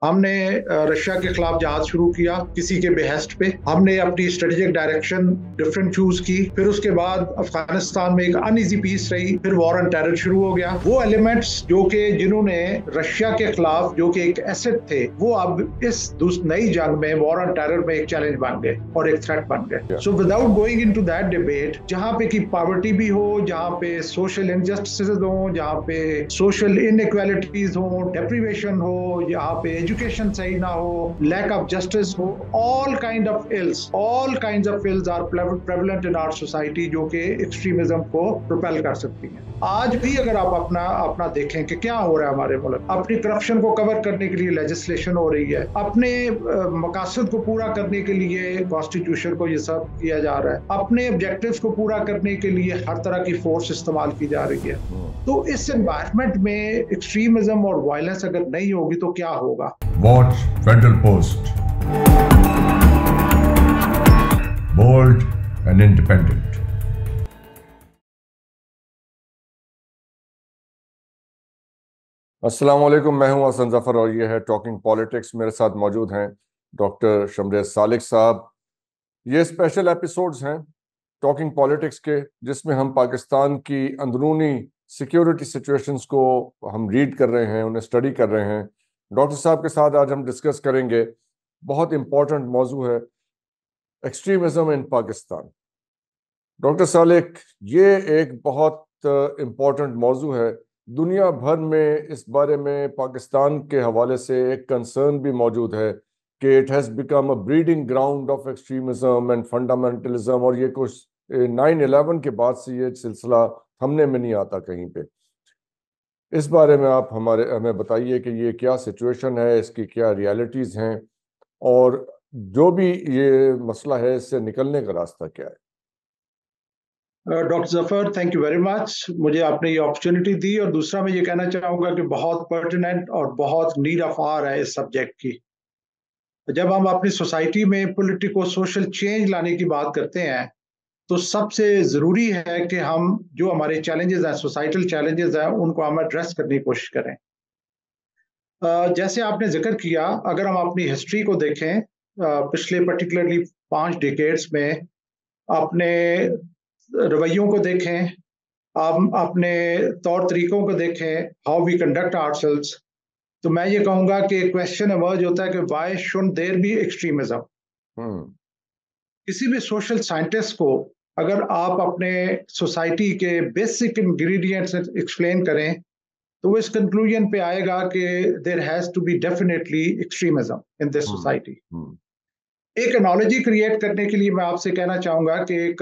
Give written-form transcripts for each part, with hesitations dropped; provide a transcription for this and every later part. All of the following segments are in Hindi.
हमने रशिया के खिलाफ जहाज शुरू किया किसी के बेहेस्ट पे। हमने अपनी स्ट्रेटेजिक डायरेक्शन डिफरेंट चूज की। फिर उसके बाद अफगानिस्तान में एक अनईजी पीस रही। फिर वॉर ऑन टेरर शुरू हो गया। वो एलिमेंट्स जो कि जिन्होंने रशिया के खिलाफ जो कि एक एसेट थे, वो अब इस नई जंग में वॉर ऑन टेरर में एक चैलेंज बन गए और एक थ्रेट बन गए। So without going into that debate, जहां पे की पॉवर्टी भी हो, जहां पे सोशल इनजस्टिस हो, जहां पे सोशल इनइक्वालिटीज हो, डेप्रीवेशन हो, जहां पे एजुकेशन सही ना हो, लैक ऑफ जस्टिस हो, all kind of ills are prevalent in our society जो कि एक्सट्रीमिज्म को प्रोपेल कर सकती हैं। आज भी अगर आप अपना देखें कि क्या हो रहा है हमारे मुल्क, अपनी करप्शन को कवर करने के लिए लेजिस्लेशन हो रही है, अपने मकासद को पूरा करने के लिए कॉन्स्टिट्यूशन को ये सब किया जा रहा है, अपने ऑब्जेक्टिव्स को पूरा करने के लिए हर तरह की फोर्स इस्तेमाल की जा रही है। तो इस एनवायरनमेंट में एक्सट्रीमिज्म और वायलेंस अगर नहीं होगी तो क्या होगा? Watch federal post, bold and independent. अस्सलाम वालेकुम, मैं हूं हसन जफर और ये है टॉकिंग पॉलिटिक्स। मेरे साथ मौजूद हैं डॉक्टर समरेज सालिक साहब। ये स्पेशल एपिसोड्स हैं टॉकिंग पॉलिटिक्स के, जिसमें हम पाकिस्तान की अंदरूनी सिक्योरिटी सिचुएशंस को हम रीड कर रहे हैं, उन्हें स्टडी कर रहे हैं। डॉक्टर साहब के साथ आज हम डिस्कस करेंगे, बहुत इंपॉर्टेंट मौजू है, extremism in Pakistan. Doctor Salik, ये एक बहुत इम्पॉर्टेंट मौजू है। दुनिया भर में इस बारे में पाकिस्तान के हवाले से एक कंसर्न भी मौजूद है कि it has become a breeding ground of extremism and fundamentalism, और ये कुछ 9/11 के बाद से ये सिलसिला थमने में नहीं आता कहीं पे। इस बारे में आप हमें बताइए कि ये क्या सिचुएशन है, इसकी क्या रियलिटीज़ हैं, और जो भी ये मसला है इससे निकलने का रास्ता क्या है। Doctor Zafar, thank you very much, मुझे आपने ये अपॉर्चुनिटी दी। और दूसरा मैं ये कहना चाहूँगा कि बहुत पर्टिनेंट और बहुत नीड ऑफ आवर है इस सब्जेक्ट की। जब हम अपनी सोसाइटी में पॉलिटिको सोशल चेंज लाने की बात करते हैं तो सबसे ज़रूरी है कि हम जो हमारे चैलेंजेस हैं, सोसाइटल चैलेंजेस हैं, उनको हम एड्रेस करने की कोशिश करें। जैसे आपने जिक्र किया, अगर हम अपनी हिस्ट्री को देखें, पिछले पर्टिकुलरली 5 डिकेड्स में अपने रवैयों को देखें, हम अपने तौर तरीकों को देखें, हाउ वी कंडक्ट आवरसेल्व्स, तो मैं ये कहूँगा कि क्वेश्चन इमर्ज होता है कि why should there be extremism. किसी भी सोशल साइंटिस्ट को अगर आप अपने सोसाइटी के बेसिक इंग्रेडिएंट्स एक्सप्लेन करें तो वो इस कंक्लूजन पे आएगा कि there has to be definitely extremism in this society. एक एनालॉजी क्रिएट करने के लिए मैं आपसे कहना चाहूँगा कि एक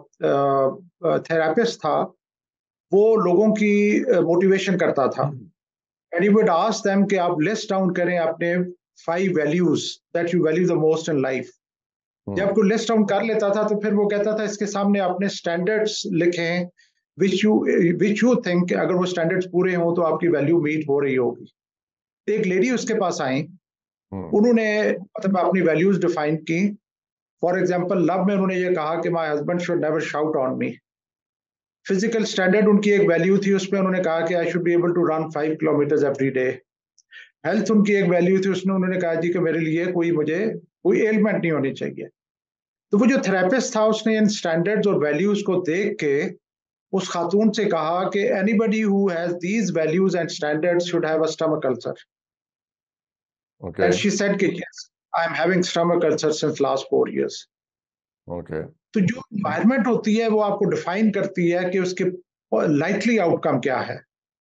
थेरेपिस्ट था, वो लोगों की मोटिवेशन करता था, and he would ask them कि आप लिस्ट डाउन करें अपने 5 values that you value the most in life. जब कोई लिस्ट डाउन कर लेता था तो फिर वो कहता था इसके सामने अपने स्टैंडर्ड्स लिखें विच यू थिंक अगर वो स्टैंडर्ड्स पूरे हों तो आपकी वैल्यू मीट हो रही होगी। एक लेडी उसके पास आई, उन्होंने मतलब अपनी वैल्यूज डिफाइन की। फॉर एग्जांपल, लव में उन्होंने ये कहा कि my husband should never shout on me. Physical standard उनकी एक वैल्यू थी, उसमें उन्होंने कहा कि I should be able to run 5 kilometre every day. Health उनकी एक वैल्यू थी, उसने उन्होंने कहा जी कि मेरे लिए कोई एलिमेंट नहीं होनी चाहिए। तो वो जो थेरेपिस्ट था उसने इन स्टैंडर्ड्स और वैल्यूज को देख के उस खातून से कहा कि anybody who has these values and standards should have a stomach ulcer. Okay. And she said कि yes, I am having stomach ulcer since last 4 years. Okay. तो जो एनवायरनमेंट होती है वो आपको डिफाइन करती है कि उसके लाइकली आउटकम क्या है।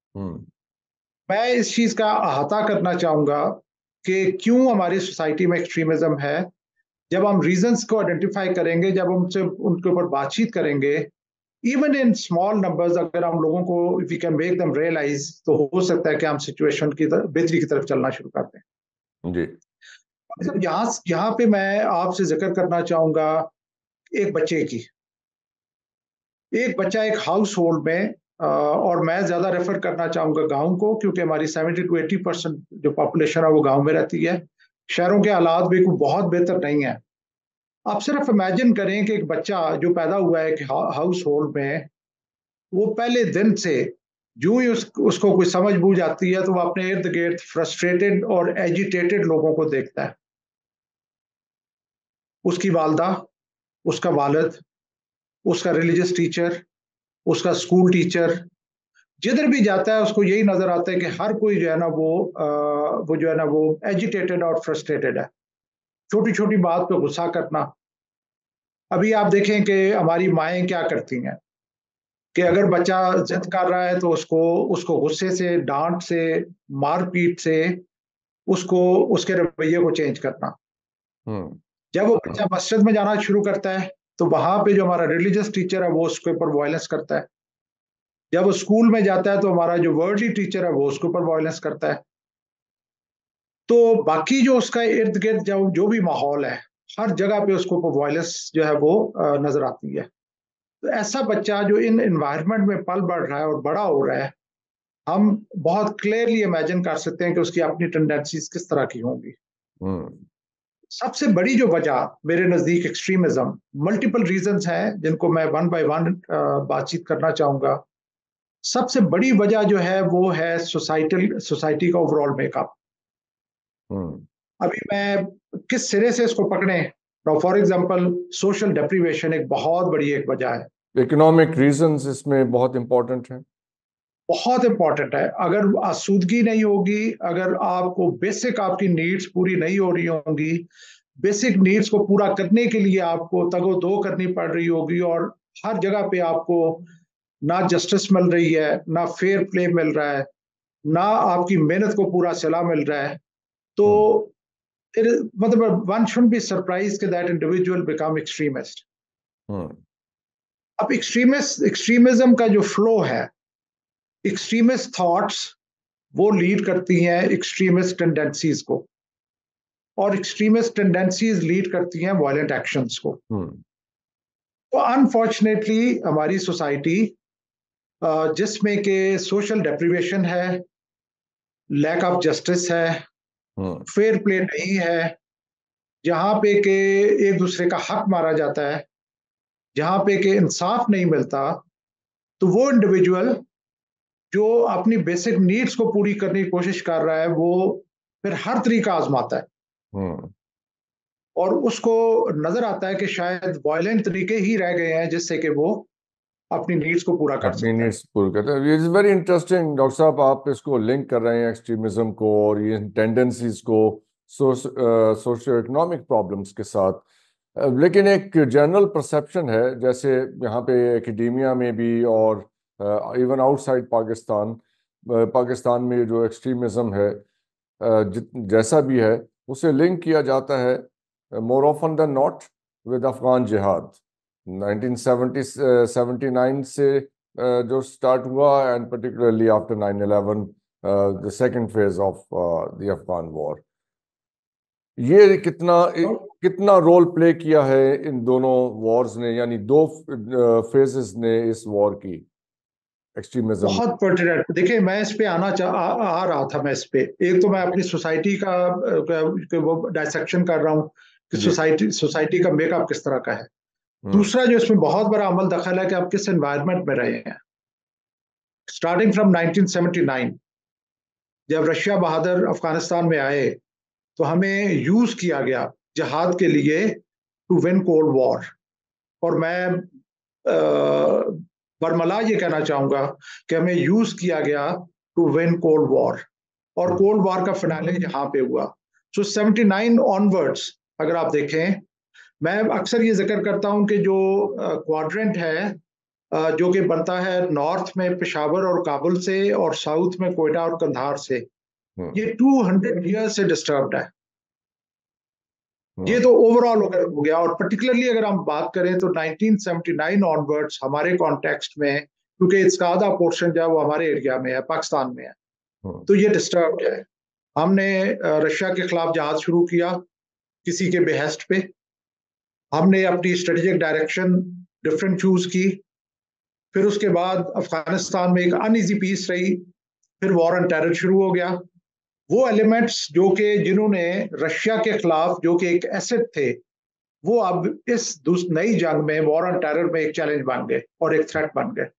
मैं इस चीज का अहाता करना चाहूंगा कि क्यों हमारी सोसाइटी में एक्सट्रीमिज्म है। जब हम रीजंस को आइडेंटिफाई करेंगे, जब उनसे उनके ऊपर बातचीत करेंगे, इवन इन स्मॉल नंबर्स, अगर हम लोगों को if we can make them realise, तो हो सकता है कि हम सिचुएशन की बेहतरी की तरफ चलना शुरू कर दें। जी। यहाँ पे मैं आपसे जिक्र करना चाहूंगा एक बच्चे की। एक बच्चा एक हाउस होल्ड में, और मैं ज्यादा रेफर करना चाहूंगा गांव को, क्योंकि हमारी 70 to 80% जो पॉपुलेशन है वो गांव में रहती है। शहरों के हालात भी कोई बहुत बेहतर नहीं है। आप सिर्फ इमेजिन करें कि एक बच्चा जो पैदा हुआ है एक हाउस होल्ड में, वो पहले दिन से जो ही उसको कोई समझ बूझ आती है तो वो अपने इर्द गिर्द फ्रस्ट्रेटेड और एजिटेटेड लोगों को देखता है। उसकी वालदा, उसका वालिद, उसका रिलीजियस टीचर, उसका स्कूल टीचर, जिधर भी जाता है उसको यही नजर आता है कि हर कोई जो है ना वो जो है ना वो एजिटेटेड और फ्रस्ट्रेटेड है। छोटी छोटी बात पे गुस्सा करना। अभी आप देखें कि हमारी माएँ क्या करती हैं कि अगर बच्चा जिद कर रहा है तो उसको उसको गुस्से से, डांट से, मारपीट से उसको उसके रवैये को चेंज करना। हम्म। जब वो बच्चा मस्जिद में जाना शुरू करता है तो वहां पे जो हमारा रिलीजियस टीचर है वो उसके ऊपर वायलेंस करता है। जब वो स्कूल में जाता है तो हमारा जो वर्ल्डली टीचर है वो उसके ऊपर वायलेंस करता है। तो बाकी जो उसका इर्द गिर्द जो भी माहौल है, हर जगह पे उसको वायलेंस जो है वो नजर आती है। तो ऐसा बच्चा जो इन एनवायरनमेंट में पल बढ़ रहा है और बड़ा हो रहा है, हम बहुत क्लियरली इमेजिन कर सकते हैं कि उसकी अपनी टेंडेंसीज किस तरह की होंगी। हम्म। सबसे बड़ी जो वजह मेरे नजदीक एक्सट्रीमिज्म, मल्टीपल रीजंस हैं जिनको मैं वन बाय वन बातचीत करना चाहूंगा। सबसे बड़ी वजह जो है वो है सोसाइटी का ओवरऑल मेकअप। हम्म। अभी मैं किस सिरे से इसको पकड़े, फॉर एग्जांपल सोशल डेप्रीवेशन एक बहुत बड़ी एक वजह है। इकोनॉमिक रीजंस इसमें बहुत इंपॉर्टेंट हैं। बहुत इंपॉर्टेंट है। अगर आसूदगी नहीं होगी, अगर आपको बेसिक आपकी नीड्स पूरी नहीं हो रही होंगी, बेसिक नीड्स को पूरा करने के लिए आपको तगो दो करनी पड़ रही होगी और हर जगह पे आपको ना जस्टिस मिल रही है, ना फेयर प्ले मिल रहा है, ना आपकी मेहनत को पूरा सिला मिल रहा है, तो हम्म। मतलब वन शुड बी सरप्राइज कि that individual become extremist. Hmm. अब एक्सट्रीमिज्म का जो फ्लो है, एक्सट्रीमिस्ट थॉट्स वो लीड करती हैं एक्सट्रीमिस्ट टेंडेंसीज को, और एक्सट्रीमिस्ट टेंडेंसीज लीड करती हैं वायलेंट एक्शंस को। हम्म। तो अनफॉर्चुनेटली हमारी सोसाइटी जिसमें कि सोशल डेप्रिवेशन है, लैक ऑफ जस्टिस है, हम्म। फेयर प्ले नहीं है, जहाँ पे के एक दूसरे का हक मारा जाता है, जहाँ पे के इंसाफ नहीं मिलता, तो वो इंडिविजुअल जो अपनी बेसिक नीड्स को पूरी करने की कोशिश कर रहा है वो फिर हर तरीका आजमाता है हम्म। और उसको नजर आता है कि शायद वायलेंट तरीके ही रह गए हैं जिससे कि वो अपनी नीड्स को पूरा कर अपनी सकता है। नीड्स पूरी करते हैं। इज वेरी इंटरेस्टिंग डॉक्टर साहब, आप इसको लिंक कर रहे हैं एक्सट्रीमिज्म को और ये टेंडेंसीज को सोशियो इकोनॉमिक प्रॉब्लम्स के साथ। लेकिन एक जनरल परसेप्शन है, जैसे यहाँ पे एकेडेमिया में भी और इवन आउटसाइड पाकिस्तान, पाकिस्तान में जो एक्सट्रीमिज्म है जैसा भी है, उसे लिंक किया जाता है more often than not with Afghan jihad 1979 से जो स्टार्ट हुआ, and particularly after 9/11 the second phase of the Afghan war. ये कितना रोल प्ले किया है इन दोनों वॉर्स ने, यानी दो फेजेस ने इस वॉर की, एक्सट्रीमिज्म। बहुत पर्टिनेंट। देखिए मैं इस पे आ रहा था। मैं इस पे एक तो मैं अपनी सोसाइटी का वो डायसेक्शन कर रहा हूँ कि जी। सोसाइटी का मेकअप किस तरह का है। हम्म। दूसरा जो इसमें बहुत बड़ा अमल दखल है कि आप किस एनवायरनमेंट में रहे हैं। स्टार्टिंग फ्रॉम 1979, जब रशिया बहादुर अफगानिस्तान में आए तो हमें यूज किया गया जहाद के लिए टू विन कोल्ड वॉर। और मैं बरमला ये कहना चाहूंगा कि हमें यूज किया गया टू विन कोल्ड वॉर, और हम्म। कोल्ड वॉर का फिनाले यहाँ पे हुआ। सो 79 ऑनवर्ड्स अगर आप देखें, मैं अक्सर ये जिक्र करता हूं कि जो क्वाड्रेंट है जो कि बनता है नॉर्थ में पेशावर और काबुल से और साउथ में कोयटा और कंधार से, हम्म। ये 200 ईयर्स से डिस्टर्ब्ड है। ये हम्म। तो ओवरऑल हो गया, और पर्टिकुलरली अगर हम बात करें तो 1979 ऑनवर्ड्स हमारे कॉन्टेक्स्ट में, क्योंकि इसका आधा पोर्शन जो है वो हमारे एरिया में है, पाकिस्तान में है, हम्म। तो ये डिस्टर्ब्ड है। हमने रशिया के खिलाफ जहाज शुरू किया किसी के बेहेस्ट पे। हमने अपनी स्ट्रेटेजिक डायरेक्शन डिफरेंट चूज की। फिर उसके बाद अफगानिस्तान में एक अनईजी पीस रही। फिर वॉर ऑन टेरर शुरू हो गया। वो एलिमेंट्स जो कि जिन्होंने रशिया के खिलाफ जो कि एक एसेट थे, वो अब इस नई जंग में वॉर ऑन टेरर में एक चैलेंज बन गए और एक थ्रेट बन गए।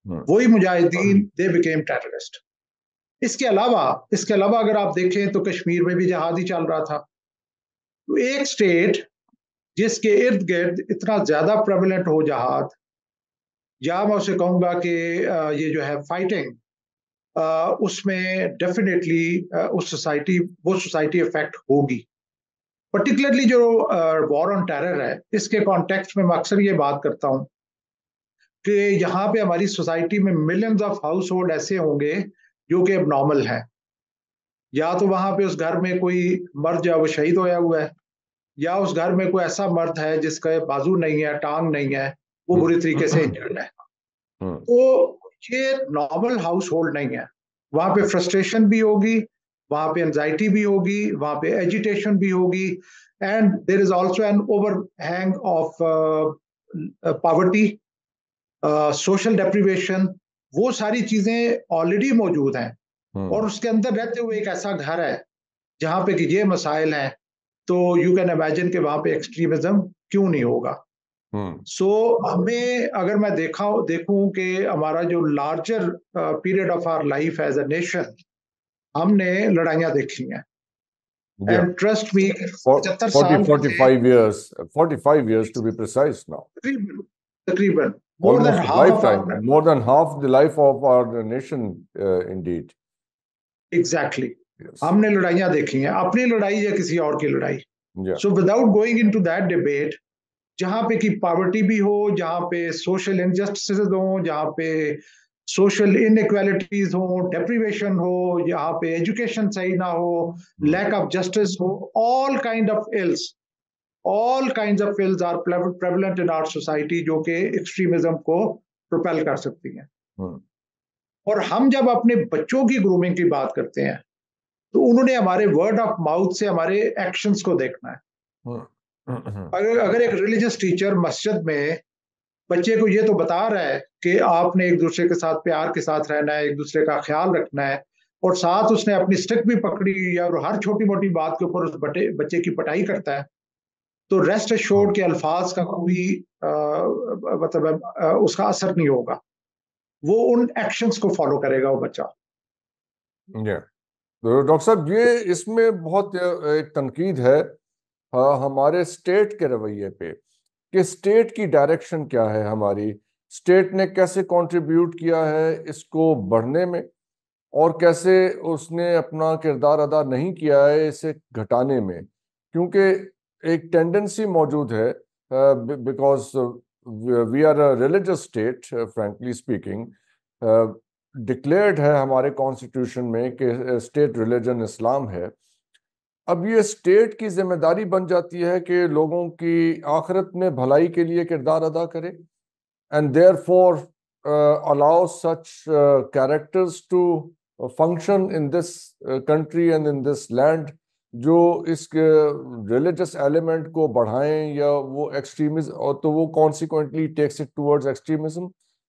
वही मुजाहिदीन दे बिकेम टेररिस्ट। इसके अलावा अगर आप देखें तो कश्मीर में भी जिहाद ही चल रहा था। तो एक स्टेट जिसके इर्द गिर्द इतना ज्यादा प्रेवलेंट हो जिहाद, या मैं उसे कहूंगा कि ये जो है फाइटिंग, उसमें डेफिनेटली वो सोसाइटी इफेक्ट होगी। पर्टिकुलरली जो वॉर ऑन टेरर है, इसके कॉन्टेक्स्ट में मैं अक्सर ये बात करता हूँ कि यहाँ पे हमारी सोसाइटी में मिलियंस ऑफ हाउस होल्ड ऐसे होंगे जो कि एबनॉर्मल हैं। या तो वहां पे उस घर में कोई मर्द जो है वो शहीद होया हुआ है, या उस घर में कोई ऐसा मर्द है जिसका बाजू नहीं है, टांग नहीं है, वो बुरी तरीके से इंजर्ड है। तो ये नॉर्मल हाउस होल्ड नहीं है। वहां पे फ्रस्ट्रेशन भी होगी, वहां पे एंजाइटी भी होगी, वहां पे एजिटेशन भी होगी, and there is also an overhang of poverty, social deprivation. वो सारी चीजें ऑलरेडी मौजूद हैं, और उसके अंदर रहते हुए एक ऐसा घर है जहां पे कि ये मसाइल हैं, तो यू कैन इमेजिन कि वहां पे एक्सट्रीमिज्म क्यों नहीं होगा। सो हमें, अगर मैं देखूं कि हमारा जो larger period of our life as a nation, हमने लड़ाइयां देखी हैं। एंड ट्रस्ट मी, 75 साल 45 years to be precise now. तकरीबन more than Almost a half of lifetime, our, more than half the life of our nation, indeed. Exactly. Yes. हमने लड़ाइयां देखी हैं, अपनी लड़ाई या किसी और की लड़ाई। Yeah. So without going into that debate, जहां पे की पॉवर्टी भी हो, जहां पे सोशल इनजस्टिस हो, जहां पे सोशल इनइक्वालिटीज हो, डेप्रिवेशन हो, जहां पे एजुकेशन सही ना हो, लैक ऑफ जस्टिस हो, all kinds of ills are prevalent in our society, जो कि एक्सट्रीमिज्म को प्रोपेल कर सकती हैं। और हम जब अपने बच्चों की ग्रूमिंग की बात करते हैं, तो उन्होंने हमारे वर्ड ऑफ माउथ से हमारे एक्शंस को देखना है। अगर एक रिलीजियस टीचर मस्जिद में बच्चे को ये तो बता रहा है कि आपने एक दूसरे के साथ प्यार के साथ रहना है, एक दूसरे का ख्याल रखना है, और साथ उसने अपनी स्टिक भी पकड़ी और हर छोटी मोटी बात के ऊपर उस बच्चे की पिटाई करता है, तो रेस्ट एश्योर्ड के अल्फाज का कोई मतलब उसका असर नहीं होगा। वो उन एक्शंस को फॉलो करेगा वो बच्चा। तो डॉक्टर साहब, ये इसमें बहुत एक तनकीद है हमारे स्टेट के रवैये पे, कि स्टेट की डायरेक्शन क्या है, हमारी स्टेट ने कैसे कंट्रीब्यूट किया है इसको बढ़ने में, और कैसे उसने अपना किरदार अदा नहीं किया है इसे घटाने में। क्योंकि एक टेंडेंसी मौजूद है, because we are a religious state, frankly speaking, declared है हमारे कॉन्स्टिट्यूशन में कि स्टेट रिलीजन इस्लाम है। अब ये स्टेट की जिम्मेदारी बन जाती है कि लोगों की आखिरत में भलाई के लिए किरदार अदा करे, and therefore allow such characters to function in this country and in this land, जो इस रिलीजियस एलिमेंट को बढ़ाएं या वो एक्सट्रीमिज्म, और तो वो consequently takes it towards extremism.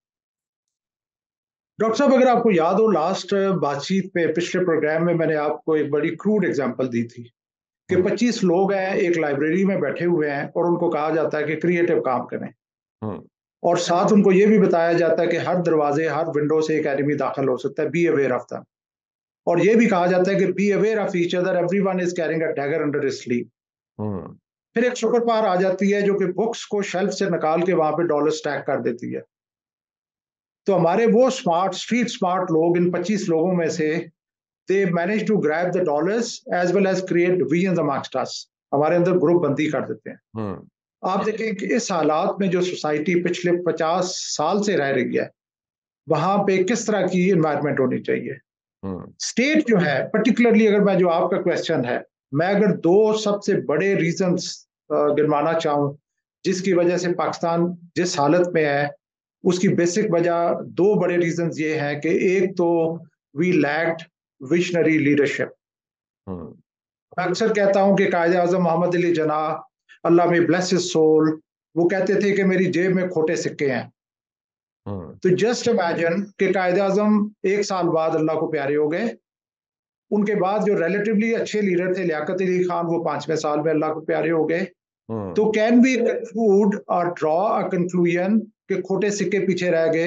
Doctor साहब, अगर आपको याद हो, लास्ट बातचीत में, पिछले प्रोग्राम में, मैंने आपको एक बड़ी क्रूड एग्जांपल दी थी कि 25 लोग हैं एक लाइब्रेरी में बैठे हुए हैं, और उनको कहा जाता है कि क्रिएटिव काम करें, और साथ उनको ये भी बताया जाता है कि हर दरवाजे, हर विंडो से एक एनिमी दाखिल हो सकता है, बी अवेयर ऑफ दैम। और ये भी कहा जाता है कि be aware of each other, everyone is carrying a dagger under his sleeve. फिर एक सुपर पावर आ जाती है जो कि बुक्स को शेल्फ से निकाल के वहां पे डॉलर स्टैक कर देती है। तो हमारे वो स्ट्रीट स्मार्ट लोग, इन 25 लोगों में से, they manage to grab the dollars as well as create divisions amongst us, हमारे अंदर ग्रुप बंदी कर देते हैं। आप देखें कि इस हालात में जो सोसाइटी पिछले 50 साल से रह रही है, वहां पे किस तरह की एनवायरनमेंट होनी चाहिए। स्टेट जो है, पर्टिकुलरली अगर मैं, जो आपका क्वेश्चन है, मैं अगर दो सबसे बड़े रीजंस गिनवाना चाहूं जिसकी वजह से पाकिस्तान जिस हालत में है, उसकी बेसिक वजह, दो बड़े रीजंस ये हैं कि एक तो वी लैक्ड विजनरी लीडरशिप। मैं अक्सर कहता हूं कि कायदे आजम मोहम्मद अली जिन्नाह, अल्लाह में ब्लेस हिज सोल, वो कहते थे कि मेरी जेब में खोटे सिक्के हैं। तो जस्ट इमेजिन कि कायदे आजम 1 साल बाद अल्लाह को प्यारे हो गए, उनके बाद जो रिलेटिवली अच्छे लीडर थे लियाकत अली खान, वो 5वें साल में अल्लाह को प्यारे हो गए। तो कैन वी कंक्लूड और ड्रॉ अ कंक्लूजन कि खोटे सिक्के पीछे रह गए,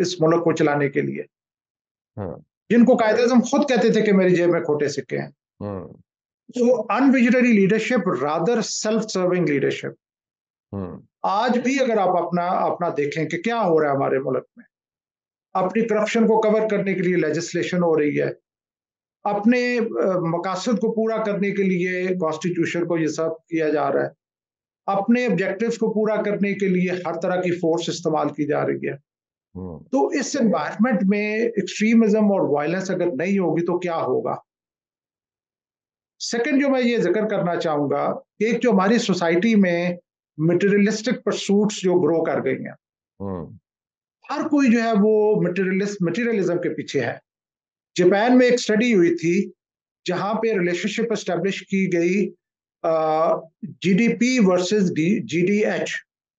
इस मुल्क को चलाने के लिए, हाँ, जिनको कायदे आज़म खुद कहते थे कि मेरी जेब में खोटे सिक्के हैं। हाँ, तो unvisionary leadership rather self serving leadership. हाँ, आज भी अगर आप अपना अपना देखें कि क्या हो रहा है हमारे मुल्क में, अपनी करप्शन को कवर करने के लिए लेजिस्लेशन हो रही है, अपने मकासद को पूरा करने के लिए कॉन्स्टिट्यूशन को ये सब किया जा रहा है, अपने ऑब्जेक्टिव्स को पूरा करने के लिए हर तरह की फोर्स इस्तेमाल की जा रही है। हाँ, तो इस एनवायरनमेंट में एक्सट्रीमिज्म और वायलेंस अगर नहीं होगी तो क्या होगा? सेकंड जो मैं ये जिक्र करना चाहूंगा, एक जो हमारी सोसाइटी में मटेरियलिस्टिक परसूट्स जो ग्रो कर गई हैं, हाँ, हर कोई जो है वो मटेरियलिज्म के पीछे है। जापान में एक स्टडी हुई थी जहां पे रिलेशनशिप एस्टेब्लिश की गई, GDP versus GDH,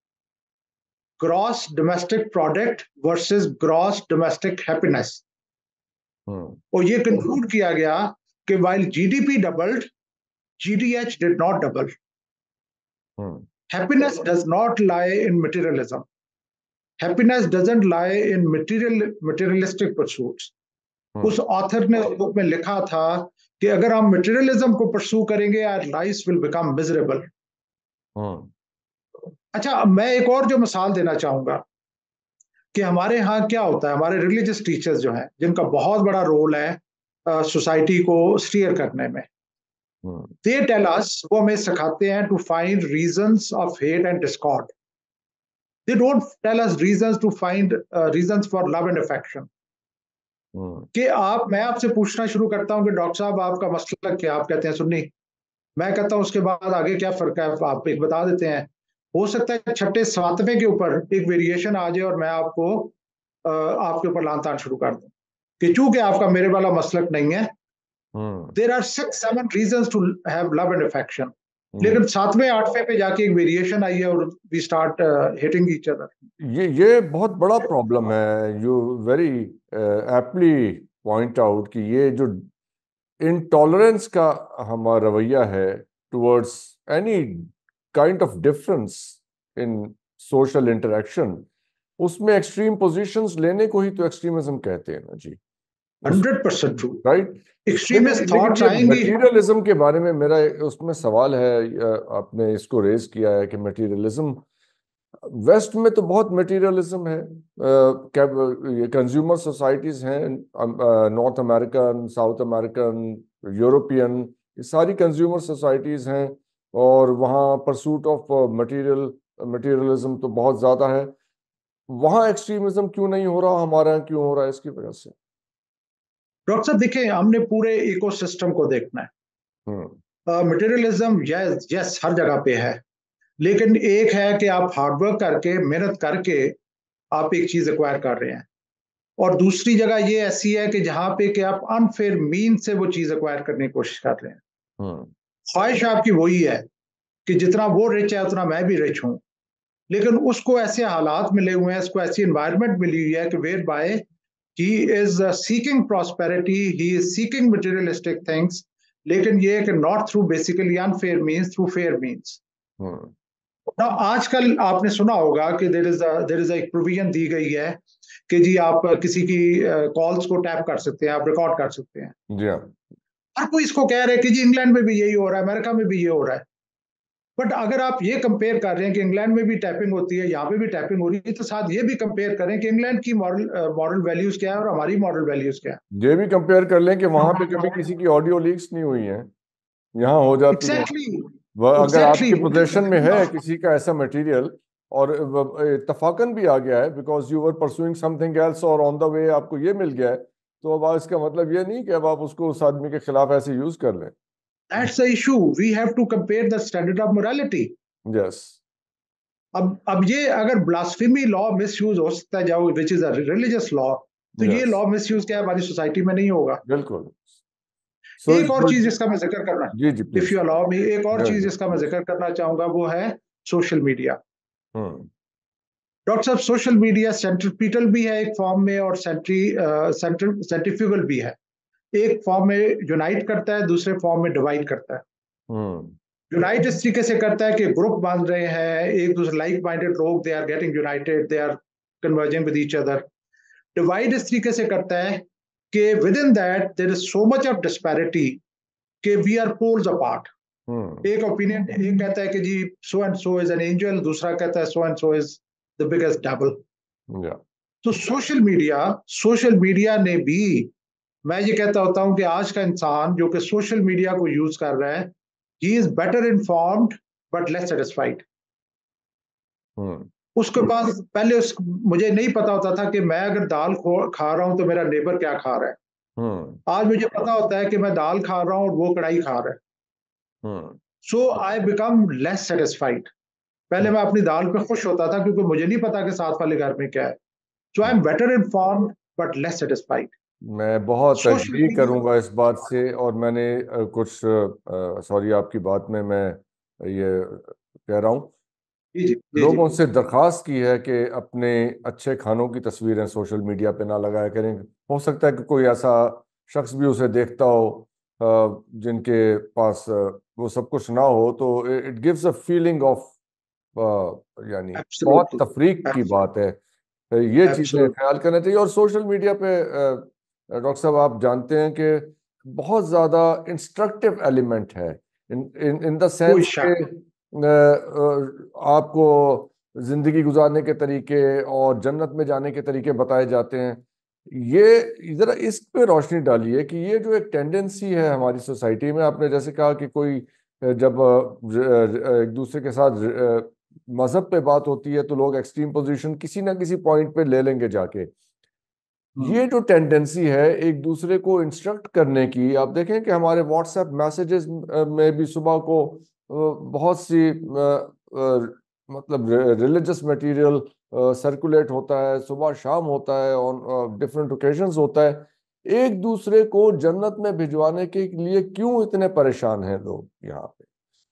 gross domestic product versus gross domestic happiness. हाँ, और ये कंक्लूड किया गया कि while GDP doubled, GDH did not double. हाँ, Happiness does not lie in materialism. Happiness doesn't lie in materialistic pursuits. हाँ, उस ऑथर ने बुक में लिखा था कि अगर हम मटेरियलिज्म को परसू करेंगे, our life will become miserable. हाँ, अच्छा, मैं एक और जो मिसाल देना चाहूंगा कि हमारे यहाँ क्या होता है, हमारे रिलीजियस टीचर्स जो हैं, जिनका बहुत बड़ा रोल है सोसाइटी को स्टीयर करने में, हाँ, दे टेल अस, वो हमें सिखाते हैं to find reasons of hate and discord. They don't tell us reasons to find reasons for love and affection. हाँ, कि मैं आपसे पूछना शुरू करता हूं कि डॉक्टर साहब आपका मसला क्या, आप कहते हैं सुन्नी, मैं कहता हूं उसके बाद आगे क्या फर्क है आप एक बता देते हैं। हो सकता है छठे सातवें के ऊपर एक वेरिएशन आ जाए और मैं आपको आपके ऊपर लान तान शुरू कर दूं कि चूंकि आपका मेरे वाला मसलक नहीं है, हाँ, there are 6-7 reasons to have love and affection. हाँ। लेकिन सातवें आठवें पे जाके एक वेरिएशन आई है और we start hitting each other. ये बहुत बड़ा प्रॉब्लम है। You very aptly point out कि ये जो इनटॉलरेंस का हमारा रवैया है towards any kind of difference in social interaction, उसमें एक्सट्रीम पोजीशंस लेने को ही तो एक्सट्रीमिज्म कहते हैं ना जी। उस 100% ट्रू। राइट। लेकिन एक्सट्रीमिस्ट लेकिन थॉट्स ये आएंगी। मटेरियलिज्म के बारे में मेरा उसमें सवाल है। आपने इसको रेज किया है कि मटेरियलिज्म वेस्ट में तो बहुत मटेरियलिज्म है। ये कंज्यूमर सोसाइटीज हैं, North American, South American, European, ये सारी कंज्यूमर सोसाइटीज हैं। और वहाँ परसूट ऑफ मटेरियलिज्म तो बहुत ज़्यादा है। वहाँ एक्सट्रीमिज्म क्यों नहीं हो रहा, हमारे यहाँ क्यों हो रहा है, इसकी वजह से? डॉक्टर साहब देखिए, हमने पूरे इकोसिस्टम को देखना हम्म, है। मटेरियलिज्म यस यस हर जगह पे है, लेकिन एक है कि आप हार्डवर्क करके मेहनत करके आप एक चीज एक्वायर कर रहे हैं, और दूसरी जगह ये ऐसी है कि जहां पे कि आप अनफेयर मीन से वो चीज एक्वायर करने की कोशिश कर रहे हैं। हम्म, ख्वाहिश आपकी वही है कि जितना वो रिच है उतना मैं भी रिच हूं, लेकिन उसको ऐसे हालात मिले हुए हैं, उसको ऐसी एनवायरनमेंट मिली हुई है कि whereby he is seeking prosperity, he is seeking materialistic things, लेकिन ये कि not through basically unfair means, through fair means. Hmm, आजकल आपने सुना होगा कि देर इज एक प्रोविजन दी गई है कि जी आप किसी की कॉल्स को टैप कर सकते हैं, आप रिकॉर्ड कर सकते हैं। जी हाँ, हर कोई इसको कह रहे हैं कि जी इंग्लैंड में भी यही हो रहा है, अमेरिका में भी ये हो रहा है। बट अगर आप ये कंपेयर कर रहे हैं कि इंग्लैंड में भी टैपिंग होती है, यहाँ पे भी टैपिंग हो रही है, तो साथ ये भी कंपेयर करें कि इंग्लैंड की मॉरल वैल्यूज क्या है और हमारी मॉरल वैल्यूज क्या ये भी कंपेयर कर लें कि वहां पे कभी किसी की ऑडियो लीक्स नहीं हुई है, यहाँ हो है। जाती है। एग्जैक्टली वह अगर एग्जैक्टली। आपके पोजेशन में है किसी का ऐसा मटेरियल और इत्तफाकन भी आ गया है because you were pursuing something else और ऑन द वे आपको ये मिल गया है, तो अब इसका मतलब ये नहीं कि अब आप उसको उस आदमी के खिलाफ ऐसे यूज कर लें। That's the issue, we have to compare the standard of morality. Yes. अब ये अगर ब्लास्फेमी लॉ मिसयूज हो सकता है जाओ, which is a religious law, तो ये यस, लॉ मिसयूज क्या हमारी सोसाइटी में नहीं होगा। बिल्कुल। सो एक और चीज जिसका मैं जिक्र करना, जी जी if please. You allow me, एक और चीज यस, जिसका मैं प्लीज। जिक्र करना चाहूंगा वो है सोशल मीडिया। हम्म, डॉक्टर साहब, सोशल मीडिया सेंट्रीपिटल भी है एक फॉर्म में और सेंट्रीफ्यूगल भी है। एक फॉर्म में यूनाइट करता है, दूसरे फॉर्म में डिवाइड करता है। हम्म, यूनाइट इस तरीके से करता है कि ग्रुप बन रहे हैं, एक दूसरे लाइक माइंडेड लोग, they are getting united, they are converging with each other. Divide इस तरीके से करता है कि within that there is so much of disparity कि वी आर पोल्स अपार्ट। एक ओपिनियन, एक कहता है कि जी so and so is an angel, दूसरा कहता है so and so is the biggest devil. तो सोशल मीडिया ने भी, मैं ये कहता होता हूं कि आज का इंसान जो कि सोशल मीडिया को यूज कर रहा है, he is better informed but less satisfied. उसके पास पहले मुझे नहीं पता होता था कि मैं अगर दाल खा रहा हूं तो मेरा नेबर क्या खा रहा है। आज मुझे पता होता है कि मैं दाल खा रहा हूं और वो कढ़ाई खा रहा है। So I become less satisfied. पहले मैं अपनी दाल पे खुश होता था क्योंकि मुझे नहीं पता कि साथ वाले घर में क्या है। So I am better informed but less satisfied. मैं बहुत सोशल एग्री मीडिया, करूंगा इस बात से। और मैंने कुछ सॉरी आपकी बात में मैं ये कह रहा हूँ, जी जी जी लोगों जी से दरख्वास्त की है कि अपने अच्छे खानों की तस्वीरें सोशल मीडिया पे ना लगाया करें। हो सकता है कि कोई ऐसा शख्स भी उसे देखता हो जिनके पास वो सब कुछ ना हो, तो it gives a feeling of, यानी बहुत एब्सोल्युटली तफरीक की बात है। ये चीज़ें एब्सोल्युटली ख्याल करना चाहिए। और सोशल मीडिया पे डॉक्टर साहब आप जानते हैं कि बहुत ज़्यादा इंस्ट्रक्टिव एलिमेंट है, इन इन इन द कोई सेंस शक। के आपको जिंदगी गुजारने के तरीके और जन्नत में जाने के तरीके बताए जाते हैं। ये जरा इस पे रोशनी डालिए कि ये जो एक टेंडेंसी है हमारी सोसाइटी में, आपने जैसे कहा कि कोई जब एक दूसरे के साथ मजहब पे बात होती है तो लोग एक्सट्रीम पोजीशन किसी ना किसी पॉइंट पे ले लेंगे जाके। ये जो टेंडेंसी है एक दूसरे को इंस्ट्रक्ट करने की, आप देखें कि हमारे व्हाट्सएप मैसेजेस में भी सुबह को बहुत सी मतलब रिलीजियस मटेरियल सर्कुलेट होता है, सुबह शाम होता है, ऑन डिफरेंट ओकेजन्स होता है। एक दूसरे को जन्नत में भिजवाने के लिए क्यों इतने परेशान हैं लोग यहाँ पे?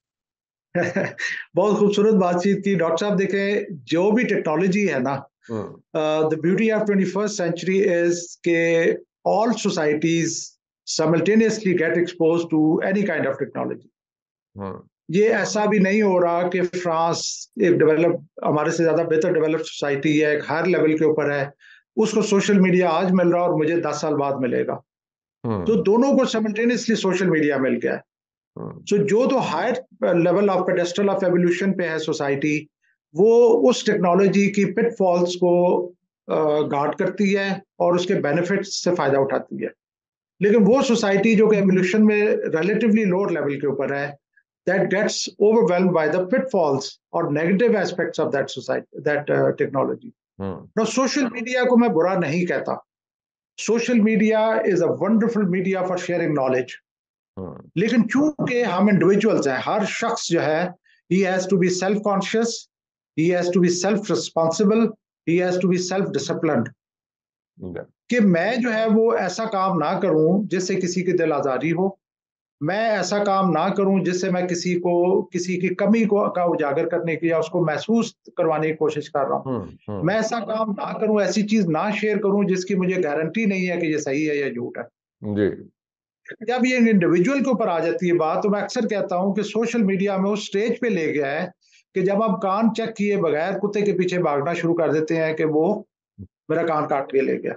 बहुत खूबसूरत बातचीत की डॉक्टर साहब। देखें, जो भी टेक्नोलॉजी है ना, the beauty of 21st century is के all societies simultaneously get exposed to any kind of technology। ये ऐसा भी नहीं हो रहा कि फ्रांस एक डेवलप, हमारे से ज्यादा बेहतर डेवलप सोसाइटी है, एक हायर लेवल के ऊपर है, उसको सोशल मीडिया आज मिल रहा और मुझे 10 साल बाद मिलेगा। तो दोनों को साइमल्टेनियसली सोशल मीडिया मिल गया है। सो जो तो higher level of pedestal of evolution पे है सोसाइटी, वो उस टेक्नोलॉजी की पिटफॉल्स को गार्ड करती है और उसके बेनिफिट्स से फायदा उठाती है। लेकिन वो सोसाइटी जो कि एवोल्यूशन में रिलेटिवली लोअर लेवल के ऊपर है, that gets overwhelmed by the pitfalls or negative aspects of that society, that technology. Now, social media को मैं बुरा नहीं कहता। Social media is a wonderful media for sharing knowledge. लेकिन चूंकि हम इंडिविजुअल्स हैं, हर शख्स जो है, he has to be self conscious, he has to be self responsible, he has to be self disciplined। कि मैं जो है वो ऐसा काम ना करूं जिससे किसी की दिल आजारी हो, मैं ऐसा काम ना करूं जिससे मैं किसी की कमी को का उजागर करने की या उसको महसूस करवाने की कोशिश कर रहा हूं। मैं ऐसा काम ना करूं, ऐसी चीज ना शेयर करूं जिसकी मुझे गारंटी नहीं है कि ये सही है या झूठ है। जी। जब ये इंडिविजुअल के ऊपर आ जाती है बात, तो मैं अक्सर कहता हूं कि सोशल मीडिया में उस स्टेज पे ले गया है कि जब आप कान चेक किए बगैर कुत्ते के पीछे भागना शुरू कर देते हैं कि वो मेरा कान काट के ले गया।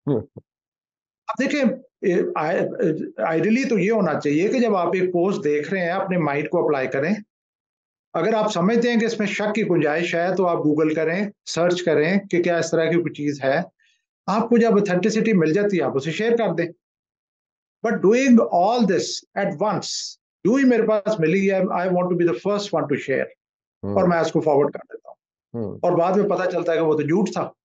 अब देखिए, आइडियली तो ये होना चाहिए कि जब आप एक पोस्ट देख रहे हैं, अपने माइंड को अप्लाई करें। अगर आप समझते हैं कि इसमें शक की गुंजाइश है तो आप गूगल करें, सर्च करें कि क्या इस तरह की कोई चीज है। आपको जब ऑथेंटिसिटी मिल जाती है आप उसे शेयर कर दें। But doing all this at once, ही मेरे पास मिली है, I want to be the first one to share, और मैं उसको फॉरवर्ड कर देता हूँ और बाद में पता चलता है कि वो तो झूठ था।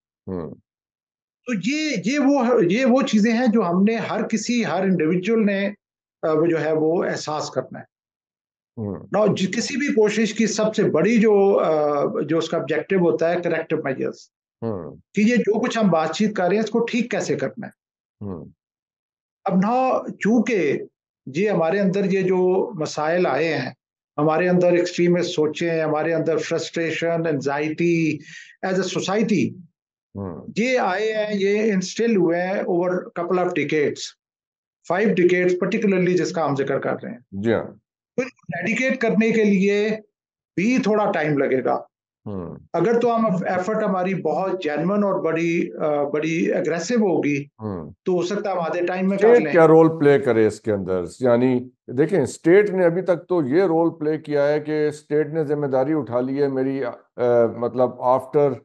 तो ये वो चीजें हैं जो हमने हर इंडिविजुअल ने वो जो है वो एहसास करना है ना। किसी भी कोशिश की सबसे बड़ी जो उसका ऑब्जेक्टिव होता है, करेक्टिव मेजर्स, कि ये जो कुछ हम बातचीत कर रहे हैं इसको ठीक कैसे करना है। अब ना, चूंकि ये हमारे अंदर ये जो मसाइल आए हैं, हमारे अंदर एक्सट्रीमिस्ट सोचें, हमारे अंदर frustration, anxiety as a society, ये आए हैं, ये इंस्टिल हुए हैं over couple of decades, 5 decades particularly जिसका हम जिक्र कर रहे हैं। जी हाँ। तो डेडिकेट करने के लिए भी थोड़ा टाइम लगेगा। अगर तो हम एफर्ट हमारी बहुत जेन्युइन और बड़ी एग्रेसिव होगी तो हो सकता है हम आधे टाइम में कर स्टेट लें। क्या रोल प्ले करे इसके अंदर? यानी देखें, स्टेट ने अभी तक तो ये रोल प्ले किया है कि स्टेट ने जिम्मेदारी उठा ली है मेरी मतलब after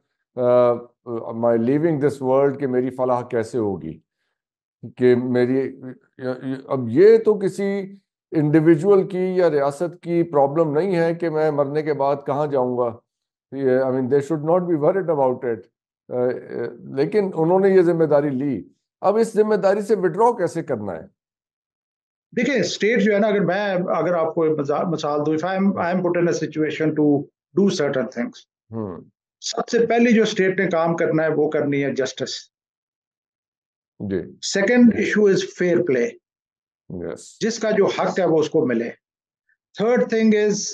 my living this world कि मेरी फलाह कैसे होगी, कि मेरी अब ये तो किसी इंडिविजुअल की या रियासत की प्रॉब्लम नहीं है कि मैं मरने के बाद कहाँ जाऊंगा। I mean they should not be worried about it. लेकिन उन्होंने ये जिम्मेदारी ली, अब इस जिम्मेदारी से विड्रॉ कैसे करना है? देखिए स्टेट जो है ना, अगर आपको मिसाल दूं, if I am put in a situation to do certain things, सबसे पहले जो स्टेट ने काम करना है वो करनी है जस्टिस। जी। Second issue is fair play, yes. जिसका जो हक है वो उसको मिले। Third thing is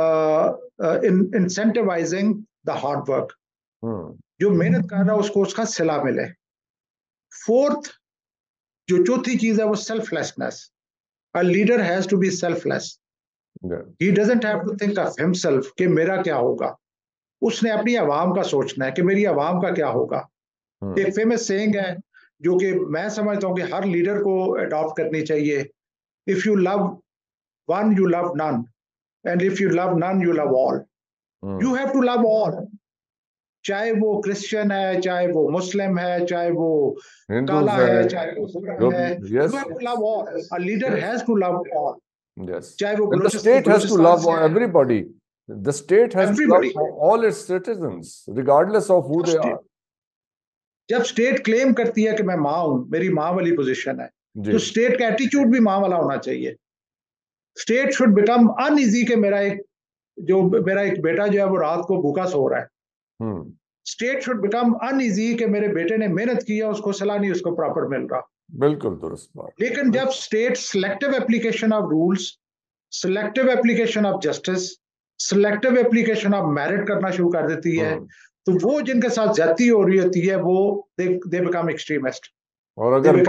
incentivising the hard work, जो मेहनत कर रहा है उसको उसका सिला मिले। फोर्थ, जो चौथी चीज है वो selflessness. A leader has to be selfless, he doesn't have to think of himself कि मेरा क्या होगा, उसने अपनी आवाम का सोचना है कि मेरी आवाम का क्या होगा। एक फेमस सेइंग है जो कि मैं समझता हूं कि हर लीडर को अडॉप्ट करनी चाहिए, if you love one you love none, and if you love none you love all. You have to love all, चाहे वो क्रिश्चियन है, चाहे वो मुस्लिम है, चाहे वो काला है, चाहे वो गोरा है। You have to love all, a leader has to love all. Yes. चाहे वो And the state has to love everybody. The state has to love all its citizens, regardless of who they are. जब स्टेट क्लेम करती है कि मैं माँ हूं, मेरी माँ वाली पोजीशन है, तो स्टेट का एटीट्यूड भी माँ वाला होना चाहिए। स्टेट शुड बिकम अनईजी कि मेरा एक बेटा जो है वो रात को भूखा सो रहा है। स्टेट शुड बिकम अनईजी कि मेरे बेटे ने मेहनत की है, उसको सलाह नहीं उसको प्रॉपर मिल रहा। बिल्कुल दुरुस्त बात। लेकिन जब state selective application of rules, selective application of justice, selective application of merit करना शुरू कर देती है, तो वो जिनके साथ ज्यादती हो रही होती है वो दे बिकम एक्सट्रीमिस्ट। और अगर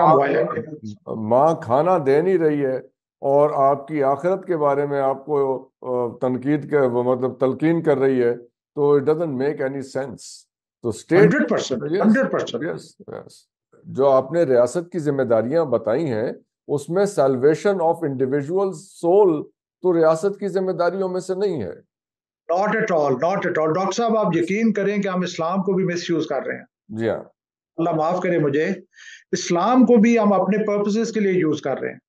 माँ खाना दे नहीं रही है और आपकी आखिरत के बारे में आपको तनकीद का मतलब तलकीन कर रही है, तो it doesn't make any sense. तो स्टेट 100%। यस, जो आपने रियासत की जिम्मेदारियां बताई हैं उसमें सैल्वेशन ऑफ इंडिविजुअल सोल तो रियासत की जिम्मेदारियों में से नहीं है। Not at all, not at all. Doctor साहब आप यकीन करें कि हम इस्लाम को भी मिसयूज कर रहे हैं। जी हाँ, अल्लाह माफ करे मुझे, इस्लाम को भी हम अपने पर्पसेस के लिए यूज कर रहे हैं।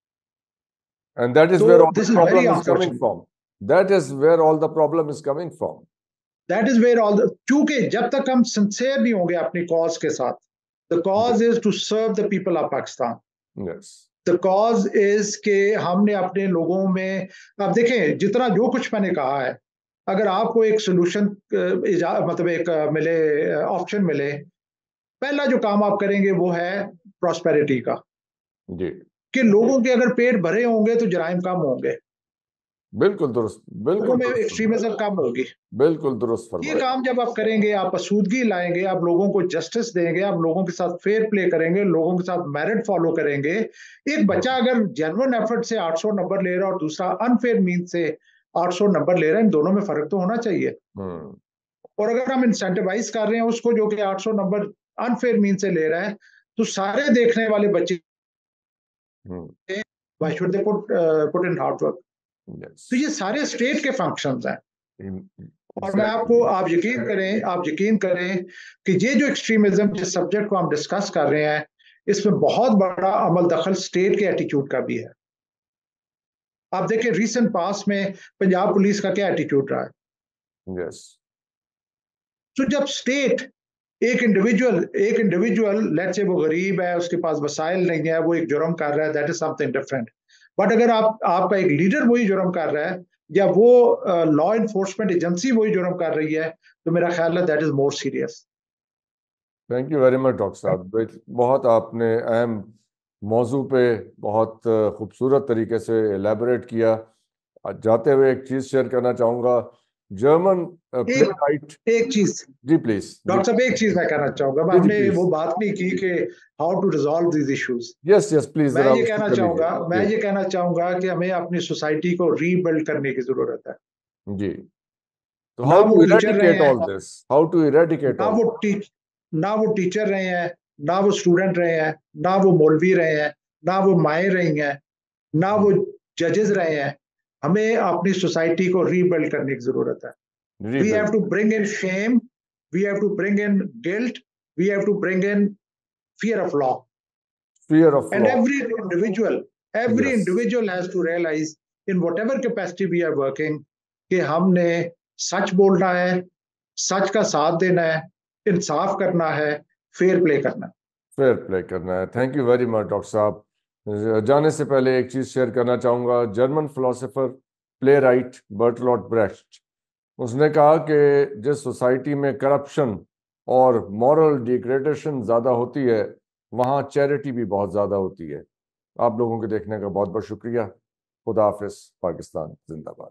And that is where all the problem is coming from. That is where all the problem is coming from. That is where all the, क्योंकि जब तक हम सिंसियर नहीं होंगे अपनी कॉज के साथ, the cause is to serve the people of Pakistan. Yes. The cause is कि हमने अपने लोगों में, अब देखें जितना जो कुछ मैंने कहा है, अगर आपको एक सोल्यूशन मतलब एक मिले, ऑप्शन मिले, पहला जो काम आप करेंगे वो है प्रॉस्पेरिटी का, जी, कि लोगों के अगर पेट भरे होंगे तो जराइम कम होंगे। बिल्कुल दुरुस्त, बिल्कुल में एक्सट्रीमिज्म कम होगी। बिल्कुल दुरुस्त फरमाया। ये काम जब आप करेंगे, आप आसूदगी लाएंगे, आप लोगों को जस्टिस देंगे, आप लोगों के साथ फेयर प्ले करेंगे, लोगों के साथ मेरिट फॉलो करेंगे। एक बच्चा अगर जेन्युइन एफर्ट से 800 नंबर ले रहा है और दूसरा अनफेयर मीन से 800 नंबर ले रहा है, इन दोनों में फर्क तो होना चाहिए। और अगर हम इंसेंटिवाइज कर रहे हैं उसको जो कि 800 नंबर अनफेयर मीन से ले रहा है, तो सारे देखने वाले बच्चे why should they put in hard work? तो ये सारे स्टेट के फंक्शंस हैं। और मैं आप यकीन करें कि ये जो एक्सट्रीमिज्म जिस सब्जेक्ट को हम डिस्कस कर रहे हैं, इसमें बहुत बड़ा अमल दखल स्टेट के एटीट्यूड का भी है। आप देखें रीसेंट पास में पंजाब पुलिस का क्या एटीट्यूड रहा है। यस। तो जब स्टेट एक इंडिविजुअल लेट्स से वो गरीब है, उसके पास वसाइल नहीं है, वो एक जुर्म कर रहा है, that is something different. But अगर आपका एक लीडर वही जुर्म कर रहा है या वो लॉ इन्फोर्समेंट एजेंसी वही जुर्म कर रही है, तो मेरा ख्याल है that is more serious. Thank you very much doctor साहब, बहुत आपने अहम मौजू पे बहुत खूबसूरत तरीके से एलैबोरेट किया। जाते हुए एक चीज शेयर करना चाहूंगा, जर्मन एक चीज जी प्लीज डॉक्टर साहब, एक चीज मैं कहना चाहूंगा, हमने वो बात नहीं की कि how to resolve these issues. Yes please. मैं ये कहना चाहूंगा कि हमें अपनी सोसाइटी को रीबिल्ड करने की जरूरत है। जी, तो ना हाउ वो टू टीचर रहे इरेडिकेट हैं, all this, how to eradicate ना ऑल? ना वो टीचर रहे हैं, ना वो स्टूडेंट रहे हैं, ना वो मौलवी रहे हैं, ना वो माएँ रही हैं, ना वो जजेस रहे हैं। हमें अपनी सोसाइटी को रीबिल्ड करने की जरूरत है। We have rebuild, to bring in shame, we have to bring in guilt, we have to bring in fear of law. Fear of And law. every yes, individual has to realize in whatever capacity we are working कि हमने सच बोलना है, सच का साथ देना है, इंसाफ करना है, फेयर प्ले करना है। फेयर प्ले करना है। Thank you very much doctor साहब। जाने से पहले एक चीज शेयर करना चाहूंगा। German philosopher, playwright Bertolt Brecht, उसने कहा कि जिस सोसाइटी में करप्शन और मॉरल डिग्रेडेशन ज़्यादा होती है वहाँ चैरिटी भी बहुत ज़्यादा होती है। आप लोगों के देखने का बहुत बहुत शुक्रिया। खुदा हाफिज। पाकिस्तान जिंदाबाद।